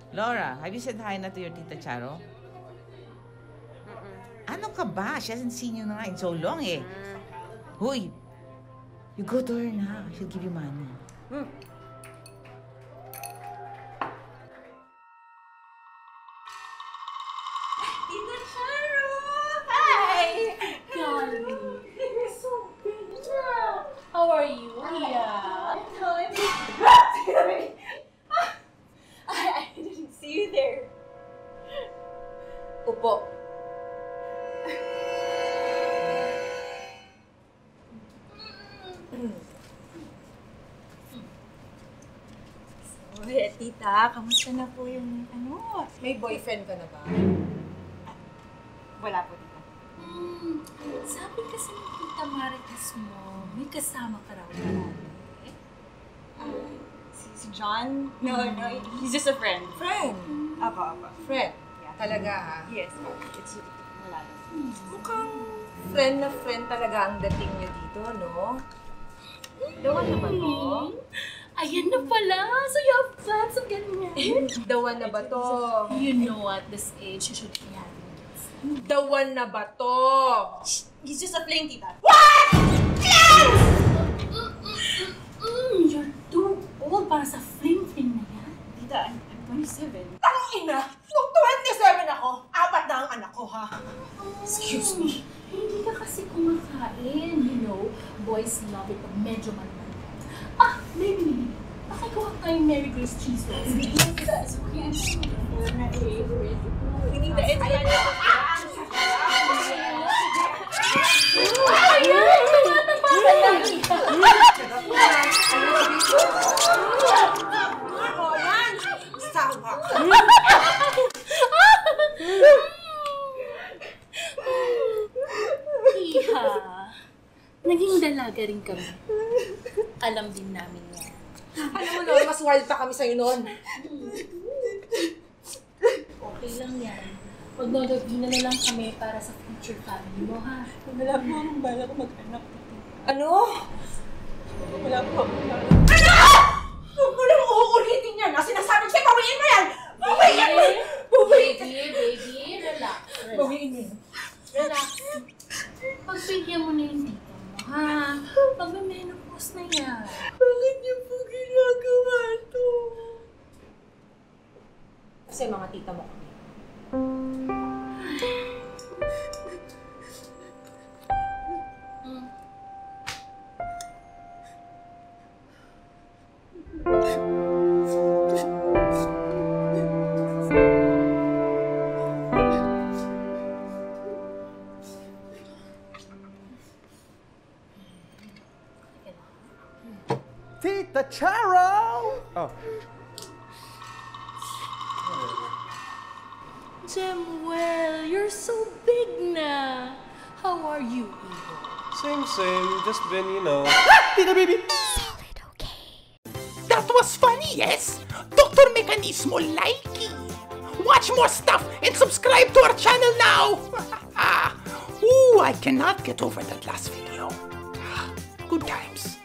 Laura, have you said hi na to your Tita Charo? Ano ka ba? She hasn't seen you na in so long eh. Huy, you go to her na. She'll give you money. Tita Charo! Hi! Golly, you're so big now. How are you? Yeah. I didn't see you there. Upo. Tita, kamusta na po yung May boyfriend ka na ba? Wala po, tita. Sabi kasi ng Tita Marites mo, may kasama ka raw parati. Si John? No, he's just a friend. Friend? Apa. Friend? Talaga ha? Yes, it's wala lang. Mukhang friend na friend talaga ang dating niyo dito, no? Dawan na ba to? Ayan na pala! So you have plans of getting married? Dawan na ba to? You know at this age, you should be having kids. Dawan na ba to? He's just a flame, tita. You're too old para sa fling-fling na yan. Tita, I'm 27. Ang ina! Nung 27 ako, 4 na ang anak ko, ha? Excuse me. Hindi ka kasi kumakain, you know. Boys love it pag medyo man. Maybe. Pakagawa tayong Mary Grace cheese rolls. Yes, tita. It's okay. My favorite. We need the end. Ayan! Ako, yan! Sawa ka! Iha, naging dalaga rin kami. Alam din namin yan. Alam mo noon, mas wild pa kami sa'yo noon. Okay lang yan. Magnonovena na lang kami para sa future family mo, ha? Wala po akong bala ko mag-anak. Ano? Wala po akong bala. Ano? Huwag mo lang uulitin yan! Sinasabi ko sa'yo, bawiin mo yan! Bawiin mo! Baby, relax. Bawiin mo yan. Relax. Pagbigyan mo na yung tita mo, ha? Magme-menopause na yan. Bakit niyo po ginagawa to? Kasi mga tita mo kami. Tita Charo! Oh. Jemuel, you're so big na. How are you, Ivo? Same. Just been, you know. Tita Baby! Solid, okay. That was funny, yes? Dr. Mechanismo likey. Watch more stuff and subscribe to our channel now. Ooh, I cannot get over that last video. Good times.